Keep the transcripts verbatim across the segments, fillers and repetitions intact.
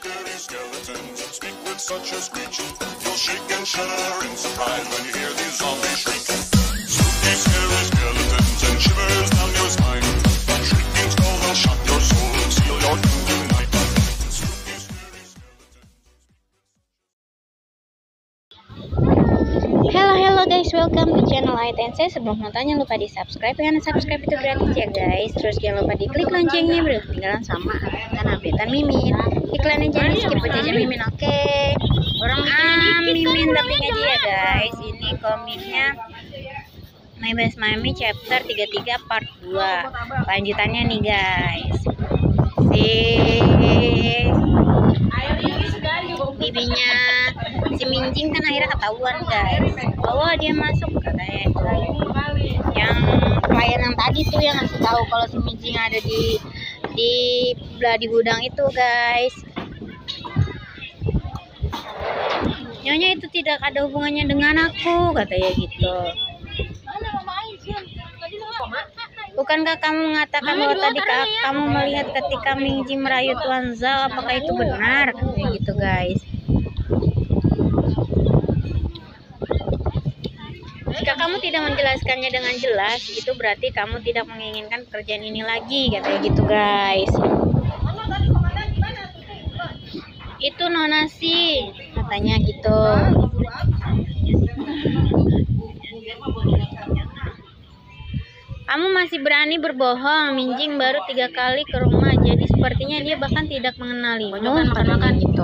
scary skeletons speak with such a screech. You'll shake and shudder in surprise when you hear these zombies shriek. Spooky, scary skeletons and shivers down your spine. That shrieking skull will shock your soul and seal your doom tonight. Spooky, scary skeletons. Halo halo guys, welcome to channel I T N C. Sebelum nonton jangan lupa di subscribe, karena subscribe itu gratis ya guys. Terus jangan lupa di klik loncengnya biar ketinggalan sama update-updatean Mimin. Iklannya jangan di skip aja Mimin, oke okay? Orang ah, Mimin dubbing aja ya guys. Ini komiknya My Best Mami chapter tiga puluh tiga part dua. Lanjutannya nih guys. Si bibinya si Minjing kan akhirnya ketahuan guys bahwa dia masuk katanya yang klien yang tadi tuh yang ngasih tahu kalau si Minjing ada di di di gudang itu guys. Nyonya itu tidak ada hubungannya dengan aku katanya gitu. Bukankah kamu mengatakan bahwa tadi kamu melihat ketika Minjing merayu Tuan Zhao? Apakah itu benar? Katanya gitu guys. Jika kamu tidak menjelaskannya dengan jelas, itu berarti kamu tidak menginginkan pekerjaan ini lagi, katanya gitu guys. Itu Nona sih, katanya gitu. Kamu masih berani berbohong. Minjing baru tiga kali ke rumah, jadi sepertinya dia bahkan tidak mengenalimu. Makan-makan gitu.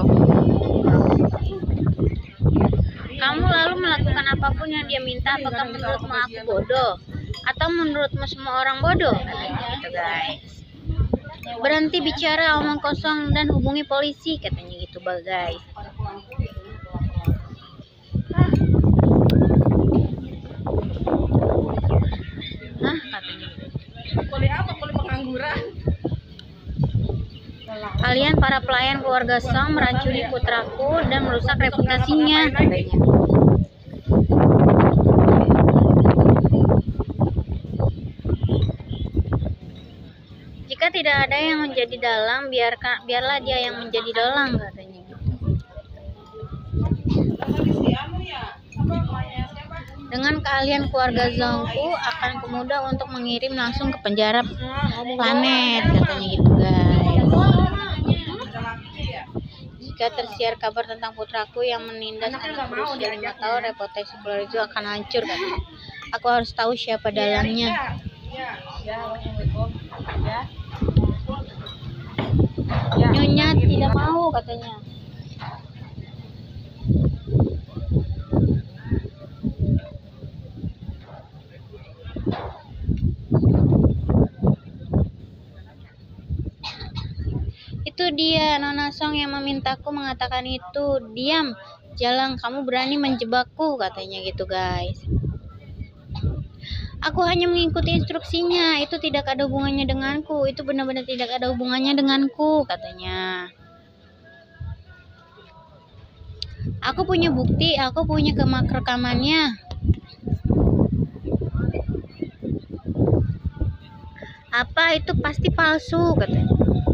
Kamu lalu melakukan apapun yang dia minta. Apakah menurutmu aku bodoh? Atau menurutmu semua orang bodoh? Katanya gitu guys. Berhenti bicara omong kosong dan hubungi polisi, katanya gitu guys. Hah, katanya. Kuliah apa? Kuliah pengangguran. Kalian para pelayan keluarga Song meracuni putraku dan merusak reputasinya, katanya. Jika tidak ada yang menjadi dalang, biarkan biarlah dia yang menjadi dalang, katanya. Dengan keahlian keluarga Zhongku akan kemudah untuk mengirim langsung ke penjara planet, katanya gitu guys. Jika tersiar kabar tentang putraku yang menindas anak berusia lima tahun, reputasi keluarga itu akan hancur, katanya. Aku harus tahu siapa dalangnya. Nyonya tidak mau, katanya. Itu dia Nona Song yang memintaku mengatakan itu. Diam, Jalang, kamu berani menjebakku, katanya gitu guys. Aku hanya mengikuti instruksinya. Itu tidak ada hubungannya denganku. Itu benar-benar tidak ada hubungannya denganku, katanya. Aku punya bukti. Aku punya kemak rekamannya. Apa itu pasti palsu, katanya.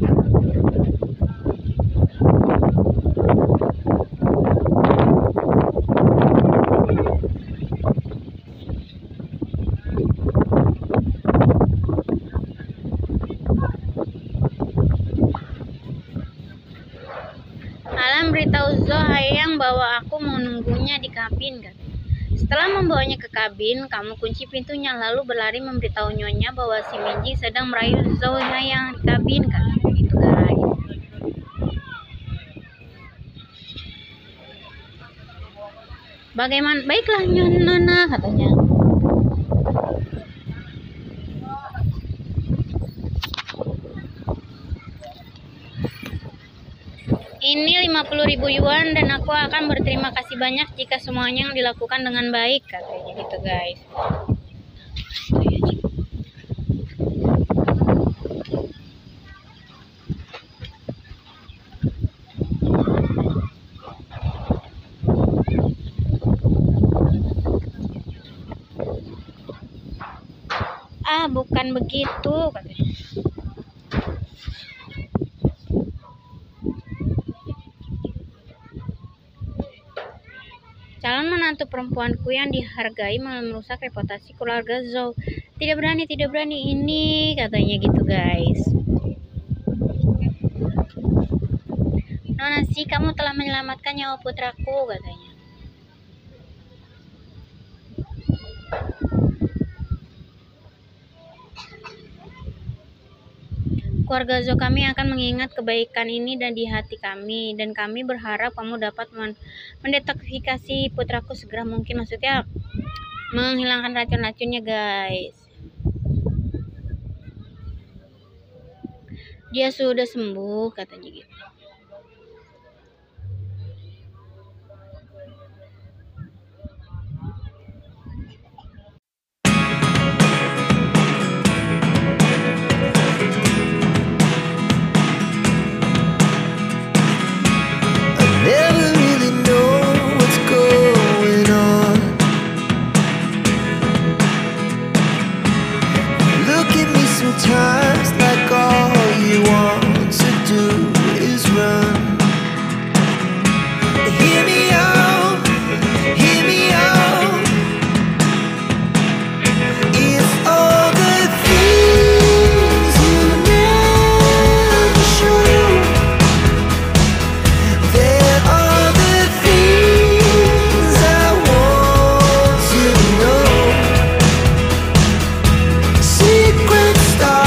Alam beritahu Zhou Haiyang bahwa aku menunggunya di kabin, kan. Setelah membawanya ke kabin, kamu kunci pintunya lalu berlari memberitahu Nyonya bahwa si Minjing sedang merayu Zhou Haiyang di kabin, kan. Gitu guys. Bagaimana? Baiklah Nyonya, katanya. Ini lima puluh ribu yuan dan aku akan berterima kasih banyak jika semuanya yang dilakukan dengan baik, katanya gitu guys. Ah, bukan begitu, katanya. Calon menantu perempuanku yang dihargai malah merusak reputasi keluarga Zhou. Tidak berani, tidak berani ini, katanya gitu guys. Nona sih, kamu telah menyelamatkan nyawa putraku, katanya. Keluarga Zhou kami akan mengingat kebaikan ini dan di hati kami, dan kami berharap kamu dapat mendetoksifikasi putraku segera mungkin, maksudnya menghilangkan racun-racunnya guys. Dia sudah sembuh, katanya gitu. Sometimes like all you want to do is run. Hear me out, hear me out. It's all the things you never show. There are the things I want to know. Secrets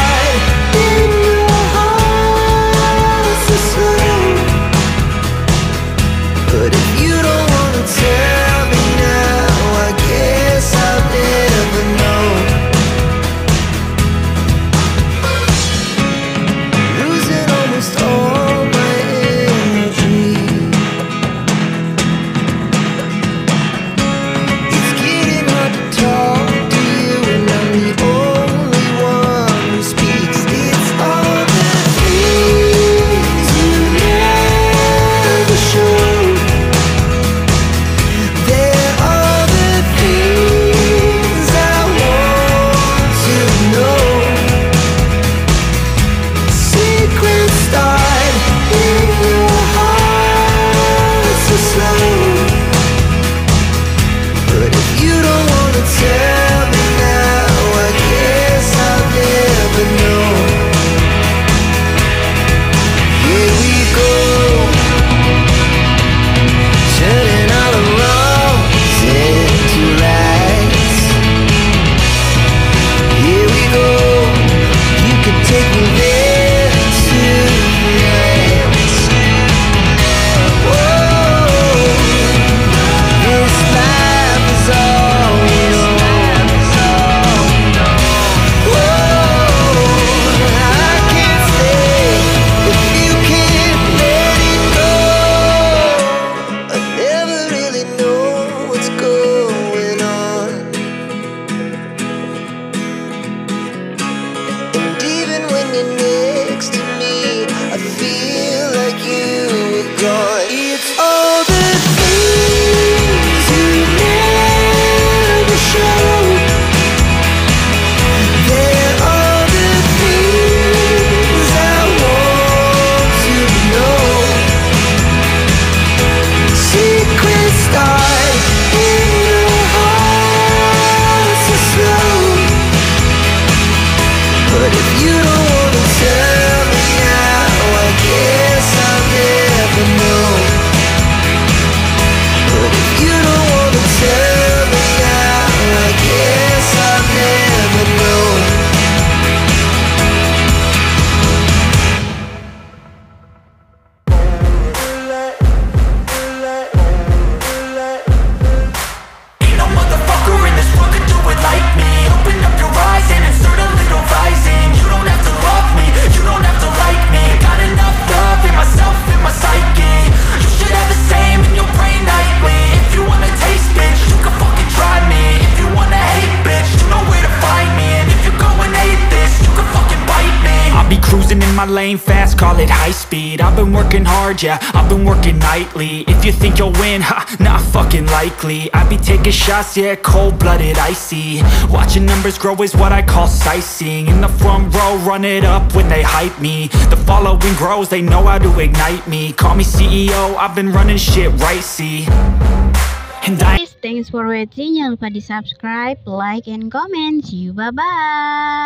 my lane fast, call it high speed. I've been working hard, yeah, I've been working nightly. If you think you'll win, ha, not fucking likely. I be taking shots, yeah, cold-blooded, icy. Watching numbers grow is what I call sightseeing. In the front row, run it up when they hype me. The following grows, they know how to ignite me. Call me C E O, I've been running shit right, see. And I Guys, thanks for watching. Jangan lupa di subscribe, like, and comment. See you, bye bye.